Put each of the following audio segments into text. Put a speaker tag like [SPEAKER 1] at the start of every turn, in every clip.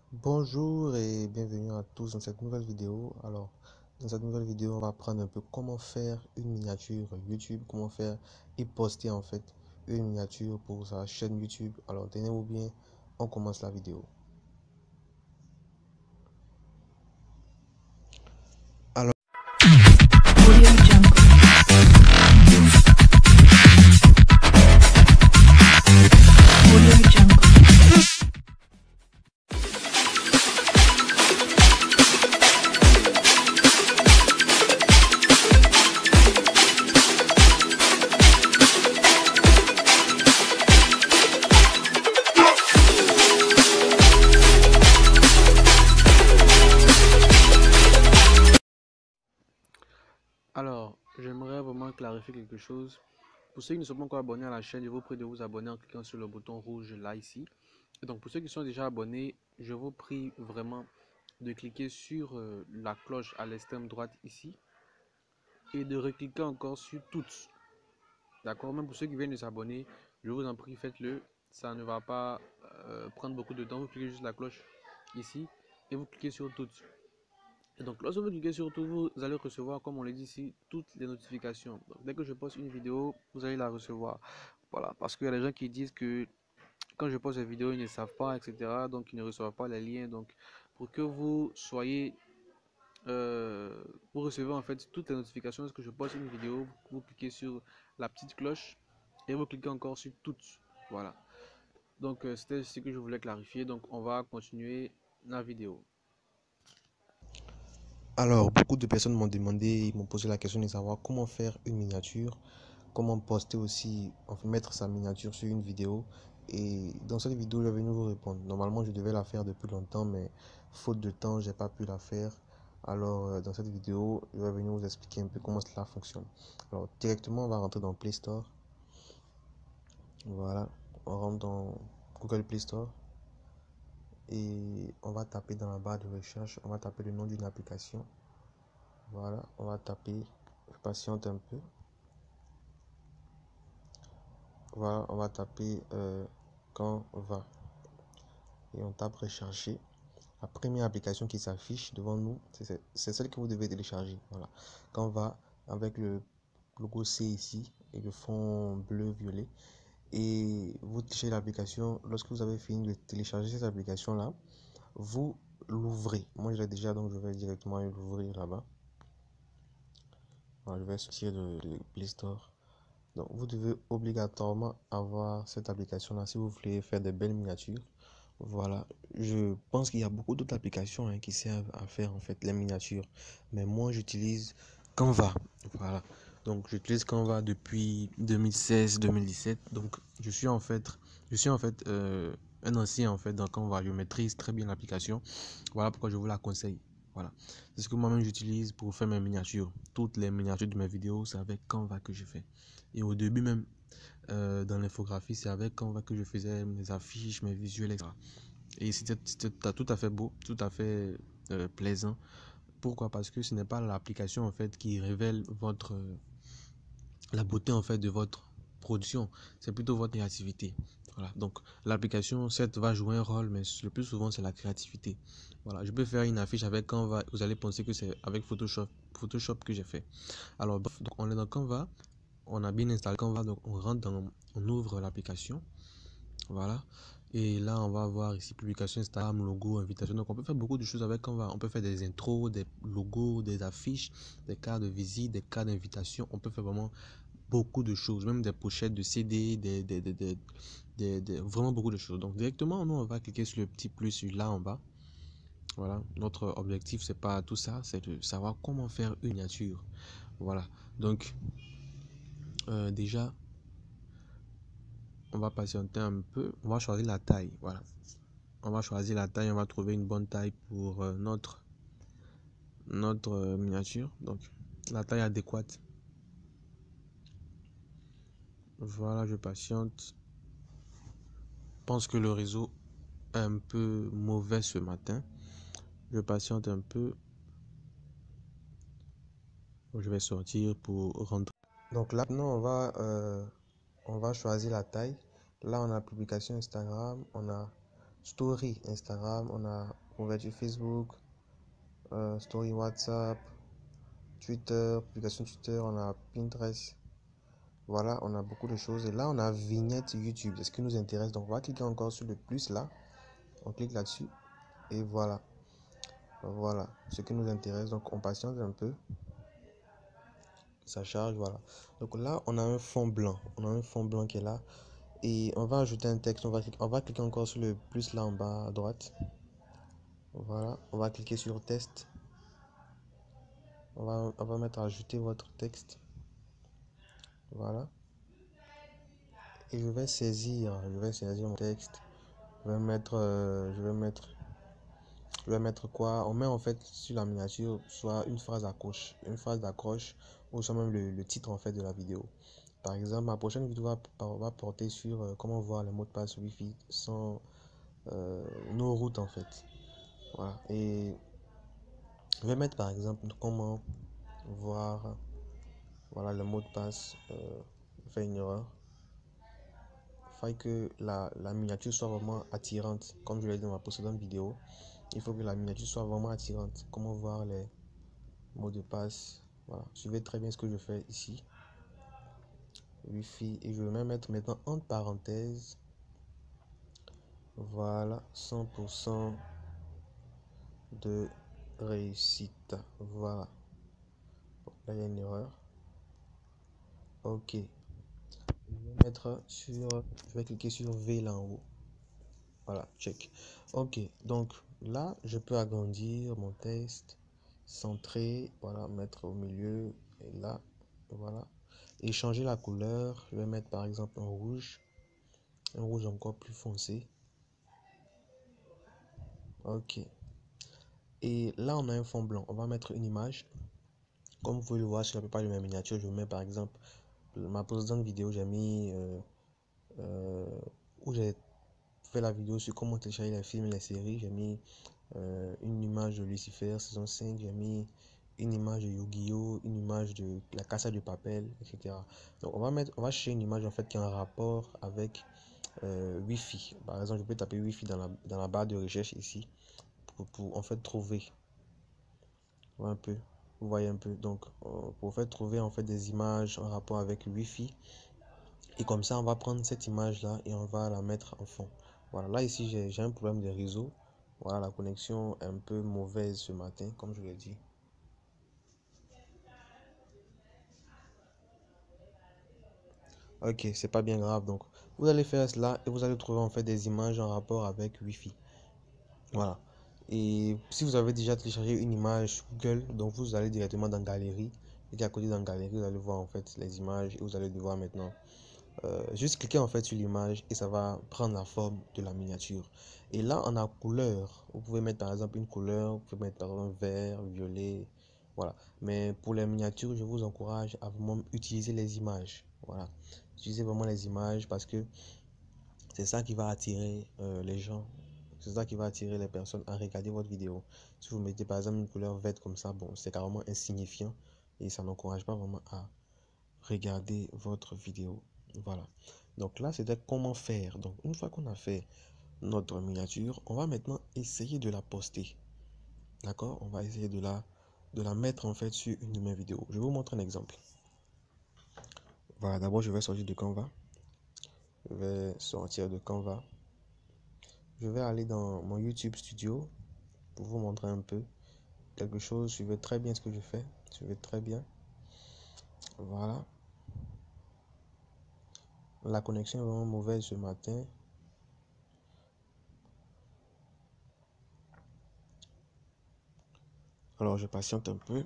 [SPEAKER 1] Bonjour et bienvenue à tous dans cette nouvelle vidéo. Alors, dans cette nouvelle vidéo, on va apprendre un peu comment faire une miniature YouTube, comment faire et poster en fait une miniature pour sa chaîne YouTube. Alors, tenez-vous bien, on commence la vidéo. Alors,
[SPEAKER 2] Audio Jungle. Audio Jungle.
[SPEAKER 3] J'aimerais vraiment clarifier quelque chose. Pour ceux qui ne sont pas encore abonnés à la chaîne, je vous prie de vous abonner en cliquant sur le bouton rouge là ici. Et donc pour ceux qui sont déjà abonnés, je vous prie vraiment de cliquer sur la cloche à l'extrême droite ici et de recliquer encore sur toutes. D'accord? Même pour ceux qui viennent de s'abonner, je vous en prie, faites-le. Ça ne va pas prendre beaucoup de temps. Vous cliquez juste la cloche ici et vous cliquez sur toutes. Et donc, lorsque vous cliquez sur tout, vous allez recevoir, comme on l'a dit ici, toutes les notifications. Donc, dès que je poste une vidéo, vous allez la recevoir. Voilà, parce qu'il y a des gens qui disent que quand je poste une vidéo, ils ne savent pas, etc. Donc, ils ne reçoivent pas les liens. Donc, pour que vous soyez, vous recevez en fait toutes les notifications lorsque je poste une vidéo, vous cliquez sur la petite cloche et vous cliquez encore sur toutes. Voilà. Donc, c'était ce que je voulais clarifier. Donc, on va continuer la vidéo.
[SPEAKER 1] alors, beaucoup de personnes m'ont demandé, ils m'ont posé la question de savoir comment faire une miniature, comment poster aussi, enfin, mettre sa miniature sur une vidéo. Et dans cette vidéo, je vais venir vous répondre. Normalement, je devais la faire depuis longtemps, mais faute de temps, j'ai pas pu la faire. Alors, dans cette vidéo, je vais venir vous expliquer un peu comment cela fonctionne. Alors, directement, on va rentrer dans Play Store. Voilà, on rentre dans Google Play Store et on va taper dans la barre de recherche, on va taper le nom d'une application. Voilà, on va taper, je patiente un peu. Voilà, on va taper Canva et on tape rechercher. La première application qui s'affiche devant nous, c'est celle que vous devez télécharger. Voilà, Canva avec le logo C ici et le fond bleu-violet. Et vous téléchargez l'application. Lorsque vous avez fini de télécharger cette application là, vous l'ouvrez. Moi je l'ai déjà, donc je vais directement l'ouvrir là-bas. Voilà, je vais sortir de Play Store. Donc vous devez obligatoirement avoir cette application là si vous voulez faire des belles miniatures. Voilà, je pense qu'il y a beaucoup d'autres applications qui servent à faire en fait les miniatures, mais moi j'utilise Canva. Voilà, donc j'utilise Canva depuis 2016-2017. Donc je suis en fait un ancien en fait dans Canva. Je maîtrise très bien l'application. Voilà pourquoi je vous la conseille. Voilà, c'est ce que moi-même j'utilise pour faire mes miniatures. Toutes les miniatures de mes vidéos, c'est avec Canva que je fais. Et au début même, dans l'infographie, c'est avec Canva que je faisais mes affiches, mes visuels, etc. Et c'était tout à fait beau, tout à fait plaisant. Pourquoi? Parce que ce n'est pas l'application en fait qui révèle la beauté en fait de votre production, c'est plutôt votre créativité. Voilà, donc l'application certes va jouer un rôle, mais le plus souvent c'est la créativité. Voilà, je peux faire une affiche avec Canva, vous allez penser que c'est avec Photoshop que j'ai fait. Alors bref, donc on est dans Canva, on a bien installé Canva, donc on ouvre l'application. Voilà, et là on va voir ici publication Instagram, logo, invitation. Donc on peut faire beaucoup de choses avec Canva. On peut faire des intros, des logos, des affiches, des cartes de visite, des cartes d'invitation. On peut faire vraiment beaucoup de choses, même des pochettes de CD, vraiment beaucoup de choses. Donc directement, nous on va cliquer sur le petit plus là en bas. Voilà, notre objectif c'est pas tout ça, c'est de savoir comment faire une miniature. Voilà, donc déjà on va patienter un peu, on va choisir la taille. Voilà, on va choisir la taille, on va trouver une bonne taille pour notre miniature. Donc la taille adéquate. Voilà, je patiente. Je pense que le réseau est un peu mauvais ce matin. Je patiente un peu. Je vais sortir pour rentrer. Donc là, maintenant, on va choisir la taille. Là, on a publication Instagram, on a story Instagram, on a couverture Facebook, story WhatsApp, Twitter, publication Twitter, on a Pinterest. Voilà, on a beaucoup de choses. Et là, on a vignette YouTube. C'est ce qui nous intéresse. Donc, on va cliquer encore sur le plus là. On clique là-dessus. Et voilà. Voilà ce qui nous intéresse. Donc, on patiente un peu. Ça charge, voilà. Donc là, on a un fond blanc. On a un fond blanc qui est là. Et on va ajouter un texte. On va cliquer encore sur le plus là en bas à droite. Voilà. On va cliquer sur test. On va mettre ajouter votre texte. Voilà. Et je vais saisir mon texte. Je vais mettre quoi? On met en fait sur la miniature soit une phrase d'accroche ou soit même le titre en fait de la vidéo. Par exemple, ma prochaine vidéo va porter sur comment voir les mots de passe Wi-Fi sans nos routes en fait. Voilà. Et je vais mettre par exemple comment voir voilà le mot de passe. Fait une erreur. Il faut que la miniature soit vraiment attirante. Comme je l'ai dit dans ma précédente vidéo, il faut que la miniature soit vraiment attirante. Comment voir les mots de passe. Voilà. Suivez très bien ce que je fais ici. Wi-Fi. Et je vais même mettre maintenant entre parenthèses. Voilà. 100% de réussite. Voilà. Bon, là, il y a une erreur. Ok. Je vais cliquer sur V là en haut. Voilà, check. Ok, donc là, je peux agrandir mon texte, centrer, voilà, mettre au milieu, et là, voilà. Et changer la couleur, je vais mettre par exemple un rouge encore plus foncé. Ok. Et là, on a un fond blanc. On va mettre une image. Comme vous pouvez le voir sur la plupart de mes miniatures, je mets par exemple ma précédente vidéo, j'ai mis où j'ai fait la vidéo sur comment télécharger les films et les séries. J'ai mis une image de Lucifer saison 5, j'ai mis une image de Yu-Gi-Oh, une image de la Casa de Papel, etc. Donc on va chercher une image en fait qui a un rapport avec Wi-Fi. Par exemple, je peux taper Wi-Fi dans la barre de recherche ici pour en fait trouver un peu. Vous voyez un peu. Donc pour faire trouver en fait des images en rapport avec Wi-Fi. Et comme ça, on va prendre cette image là et on va la mettre en fond. Voilà, là ici j'ai un problème de réseau. Voilà, la connexion est un peu mauvaise ce matin, comme je l'ai dit. Ok, c'est pas bien grave. Donc, vous allez faire cela et vous allez trouver en fait des images en rapport avec Wi-Fi. Voilà. Et si vous avez déjà téléchargé une image Google, donc vous allez directement dans Galerie. Et à côté dans Galerie, vous allez voir en fait les images et vous allez devoir maintenant juste cliquer en fait sur l'image et ça va prendre la forme de la miniature. Et là, on a couleur. Vous pouvez mettre par exemple une couleur, vous pouvez mettre par exemple vert, violet, voilà. Mais pour les miniatures, je vous encourage à vraiment utiliser les images. Voilà. Utilisez vraiment les images parce que c'est ça qui va attirer les gens. C'est ça qui va attirer les personnes à regarder votre vidéo. Si vous mettez par exemple une couleur verte comme ça, bon, c'est carrément insignifiant et ça n'encourage pas vraiment à regarder votre vidéo. Voilà. Donc là, c'était comment faire. Donc une fois qu'on a fait notre miniature, on va maintenant essayer de la poster. D'accord? On va essayer de la mettre en fait sur une de mes vidéos. Je vais vous montrer un exemple. Voilà, d'abord je vais sortir de Canva. Je vais sortir de Canva. Je vais aller dans mon YouTube Studio pour vous montrer un peu quelque chose. Suivez très bien ce que je fais. Suivez très bien. Voilà. La connexion est vraiment mauvaise ce matin. Alors je patiente un peu.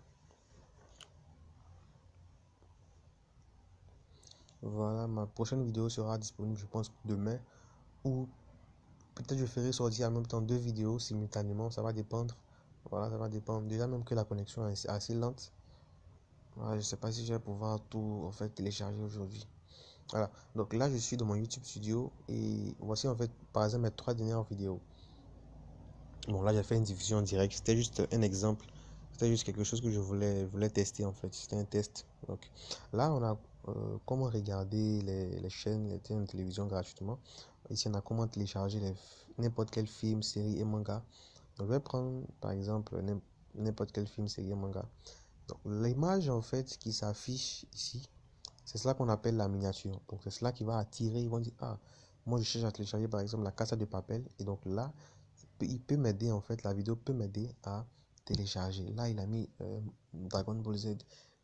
[SPEAKER 1] Voilà, ma prochaine vidéo sera disponible, je pense, demain. Ou peut-être je ferai sortir en même temps deux vidéos simultanément. Ça va dépendre. Voilà, ça va dépendre. Déjà même que la connexion est assez lente. Voilà, je ne sais pas si je vais pouvoir tout en fait télécharger aujourd'hui. Voilà, donc là je suis dans mon YouTube Studio et voici en fait par exemple mes 3 dernières vidéos. Bon là j'ai fait une diffusion en direct, c'était juste un exemple, c'était juste quelque chose que je voulais tester en fait, c'était un test. Donc là comment regarder les chaînes, les chaînes de télévision gratuitement. Ici, on a comment télécharger n'importe quel film, série et manga. Donc, je vais prendre par exemple n'importe quel film, série et manga. Donc, l'image en fait qui s'affiche ici, c'est cela qu'on appelle la miniature. Donc, c'est cela qui va attirer. Ils vont dire, ah, moi je cherche à télécharger par exemple la Casa de Papel. Et donc là, il peut m'aider en fait, la vidéo peut m'aider à télécharger. Là, il a mis Dragon Ball Z.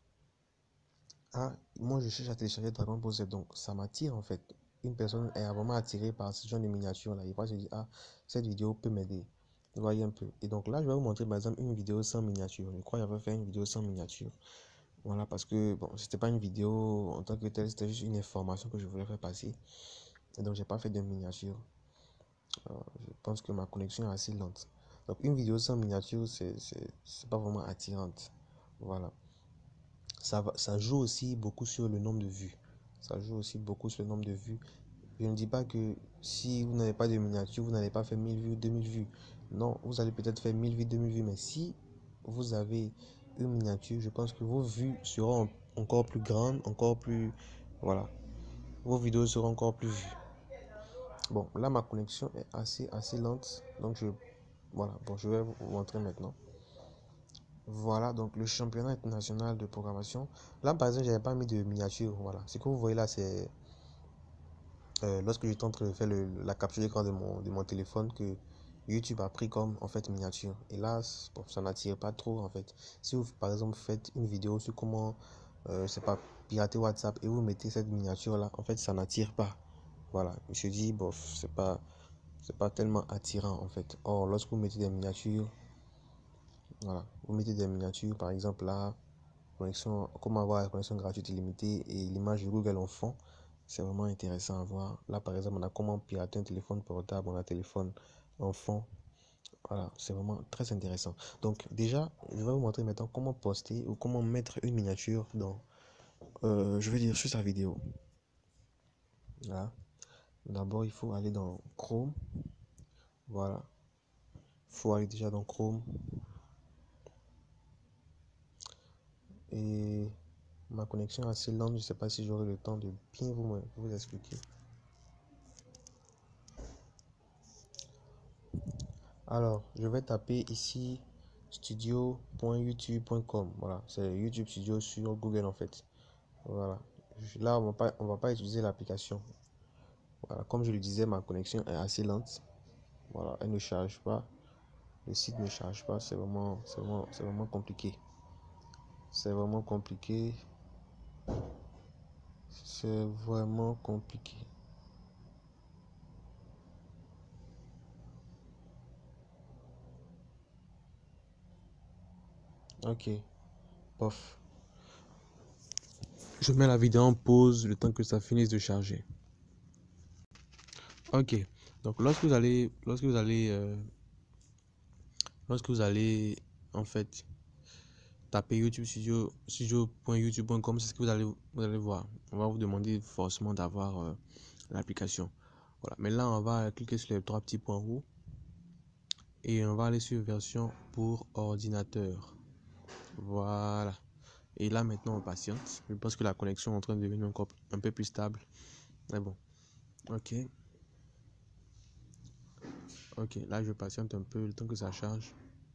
[SPEAKER 1] Ah, moi je cherche à télécharger Dragon Ball Z, donc ça m'attire en fait. Une personne est vraiment attirée par ce genre de miniature là. Il va se dire, ah, cette vidéo peut m'aider. Vous voyez un peu. Et donc là, je vais vous montrer par exemple une vidéo sans miniature. Je crois que j'avais fait une vidéo sans miniature. Voilà, parce que bon, c'était pas une vidéo en tant que telle, c'était juste une information que je voulais faire passer. Et donc, j'ai pas fait de miniature. Je pense que ma connexion est assez lente. Donc, une vidéo sans miniature, c'est pas vraiment attirante. Voilà. Ça joue aussi beaucoup sur le nombre de vues. Ça joue aussi beaucoup sur le nombre de vues. Je ne dis pas que si vous n'avez pas de miniature, vous n'allez pas faire 1000 vues, 2000 vues. Non, vous allez peut-être faire 1000 vues, 2000 vues. Mais si vous avez une miniature, je pense que vos vues seront encore plus grandes, encore plus... Voilà. Vos vidéos seront encore plus vues. Bon, là, ma connexion est assez lente. Donc, voilà. Bon, je vais vous montrer maintenant. Voilà, donc le championnat international de programmation. Là, par exemple, j'avais pas mis de miniature. Voilà. Ce que vous voyez là, c'est lorsque j'étais en train de faire la capture d'écran de mon téléphone que YouTube a pris comme en fait miniature. Et là, bon, ça n'attire pas trop en fait. Si vous, par exemple, faites une vidéo sur comment, c'est pas pirater WhatsApp et vous mettez cette miniature là, en fait, ça n'attire pas. Voilà. Je me dis, bof, c'est pas tellement attirant en fait. Or, lorsque vous mettez des miniatures, voilà, vous mettez des miniatures, par exemple là, connexion, comment avoir la connexion gratuite illimitée et l'image de Google en fond, c'est vraiment intéressant à voir. Là, par exemple, on a comment pirater un téléphone portable, on a un téléphone en fond. Voilà, c'est vraiment très intéressant. Donc, déjà, je vais vous montrer maintenant comment poster ou comment mettre une miniature dans, je vais dire, sur sa vidéo. Là, d'abord, il faut aller dans Chrome. Voilà, il faut aller déjà dans Chrome. Et ma connexion est assez lente, je ne sais pas si j'aurai le temps de bien vous expliquer. Alors, je vais taper ici studio.youtube.com. Voilà, c'est YouTube Studio sur Google en fait. Voilà. Là, on va pas utiliser l'application. Voilà, comme je le disais, ma connexion est assez lente. Voilà, elle ne charge pas. Le site ne charge pas. C'est vraiment compliqué. C'est vraiment compliqué. C'est vraiment compliqué. Ok, pof. Je mets la vidéo en pause le temps que ça finisse de charger. Ok, donc lorsque vous allez en fait taper YouTube Studio, studio.youtube.com, c'est ce que vous allez voir. On va vous demander forcément d'avoir l'application. Voilà, mais là on va cliquer sur les trois petits points rouges et on va aller sur version pour ordinateur. Voilà. Et là maintenant on patiente. Je pense que la connexion est en train de devenir encore un peu plus stable. Mais bon. Ok. Ok, là je patiente un peu le temps que ça charge.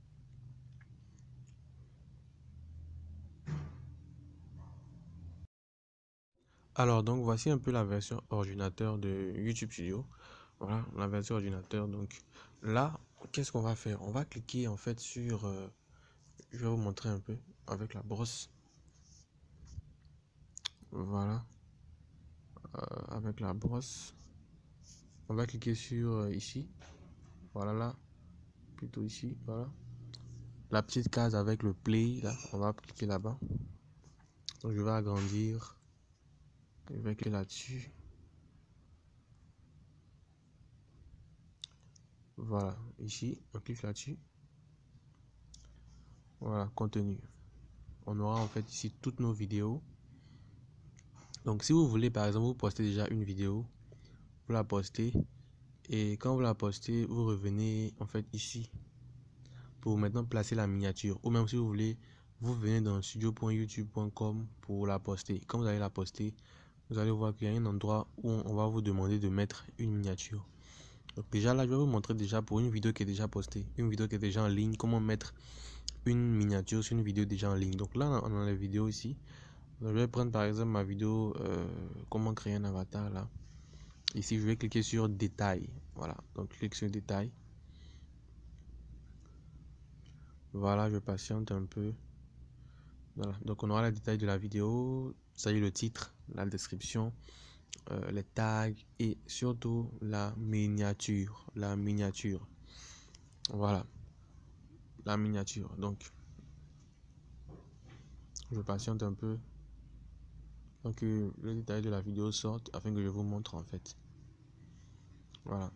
[SPEAKER 1] Alors donc voici un peu la version ordinateur de YouTube Studio. Voilà, la version ordinateur. Donc là, qu'est-ce qu'on va faire? On va cliquer en fait sur, je vais vous montrer un peu avec la brosse. Voilà, avec la brosse, on va cliquer sur ici. Voilà là, plutôt ici. Voilà, la petite case avec le play là, on va cliquer là-bas. Donc je vais agrandir. Je vais cliquer là-dessus. Voilà, ici, on clique là-dessus. Voilà, contenu. On aura en fait ici toutes nos vidéos. Donc si vous voulez par exemple vous postez déjà une vidéo, vous la postez et quand vous la postez, vous revenez en fait ici pour maintenant placer la miniature. Ou même si vous voulez vous venez dans studio.youtube.com pour la poster. Quand vous allez la poster, vous allez voir qu'il y a un endroit où on va vous demander de mettre une miniature. Donc déjà là, je vais vous montrer déjà pour une vidéo qui est déjà postée, une vidéo qui est déjà en ligne, comment mettre une miniature sur une vidéo déjà en ligne. Donc là, on a la vidéo ici. Donc, je vais prendre par exemple ma vidéo comment créer un avatar là. Ici, je vais cliquer sur détail. Voilà, donc clique sur détail. Voilà, je patiente un peu. Voilà, donc on aura les détails de la vidéo, ça y est, le titre, la description, les tags et surtout la miniature. Voilà, la miniature. Donc, je patiente un peu. Donc, le détail de la vidéo sorte afin que je vous montre en fait. Voilà.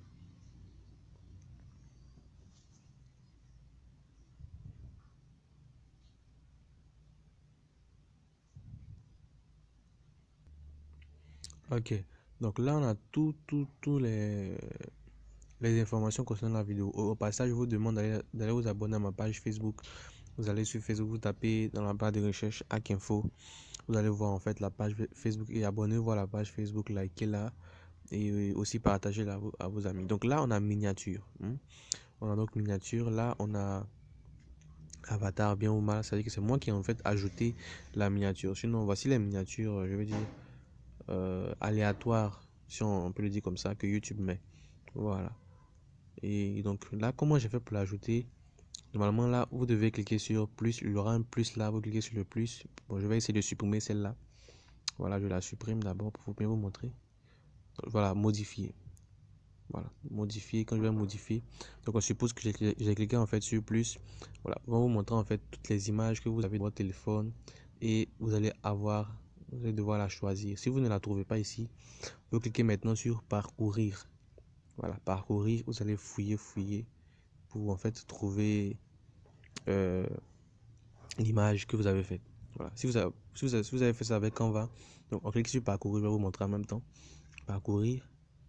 [SPEAKER 1] Ok. Donc là, on a tous les informations concernant la vidéo. Au passage, je vous demande d'aller vous abonner à ma page Facebook. Vous allez sur Facebook, vous tapez dans la barre de recherche Hack Info. Vous allez voir en fait la page Facebook et abonnez-vous à la page Facebook, likez-la et aussi partagez-la à vos amis. Donc là, on a miniature. On a donc miniature. Là, on a avatar bien ou mal. C'est-à-dire que c'est moi qui ai en fait ajouté la miniature. Sinon, voici les miniatures, je vais dire, aléatoires, si on peut le dire comme ça, que YouTube met. Voilà. Et donc là, comment j'ai fait pour l'ajouter? Normalement, là, vous devez cliquer sur plus. Il y aura un plus là. Vous cliquez sur le plus. Bon, je vais essayer de supprimer celle-là. Voilà, je la supprime d'abord pour bien vous montrer. Donc, voilà, modifier. Voilà, modifier. Quand je vais modifier, donc on suppose que j'ai cliqué en fait sur plus. Voilà, on va vous montrer en fait toutes les images que vous avez dans votre téléphone et vous allez devoir la choisir. Si vous ne la trouvez pas ici, vous cliquez maintenant sur parcourir. Voilà, parcourir. Vous allez fouiller pour en fait trouver l'image que vous avez faite. Voilà, si vous avez fait ça avec Canva, donc on clique sur parcourir. Je vais vous montrer en même temps. Parcourir.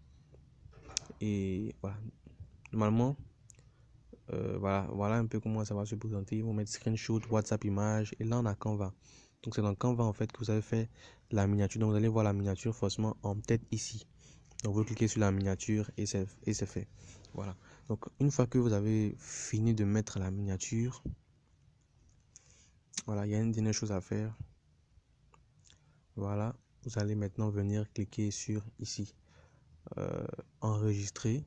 [SPEAKER 1] Et voilà, normalement, voilà un peu comment ça va se présenter. Ils vont mettre screenshot, WhatsApp image, et là on a Canva. Donc c'est dans Canva en fait que vous avez fait la miniature. Donc vous allez voir la miniature forcément en tête ici. Donc vous cliquez sur la miniature et c'est fait. Voilà. Donc une fois que vous avez fini de mettre la miniature, voilà, il y a une dernière chose à faire. Voilà, vous allez maintenant venir cliquer sur ici, enregistrer.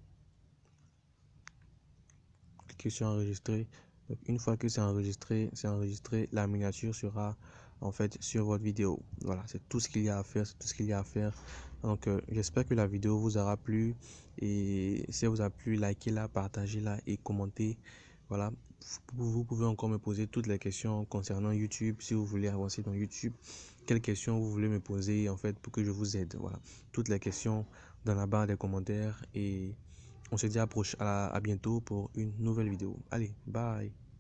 [SPEAKER 1] Cliquez sur enregistrer. Donc, une fois que c'est enregistré, la miniature sera en fait sur votre vidéo. Voilà, c'est tout ce qu'il y a à faire, Donc j'espère que la vidéo vous aura plu et si elle vous a plu, likez-la, partagez-la et commentez. Voilà, vous pouvez encore me poser toutes les questions concernant YouTube si vous voulez avancer dans YouTube. Quelles questions vous voulez me poser en fait pour que je vous aide. Voilà, toutes les questions dans la barre des commentaires et on se dit à bientôt pour une nouvelle vidéo. Allez, bye.